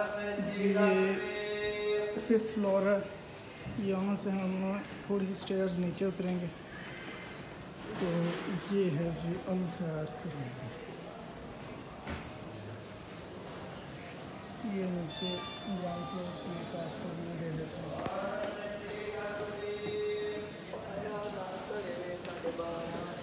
جی یہ 5th floor ہے. یہاں سے ہم تھوڑی سی سٹیئرز نیچے اتریں گے تو یہ ہے جی الخیر کلینک. یہ نیچے گراؤنڈ فلور کی ایک آپ کو ویو دے دیتا ہوں.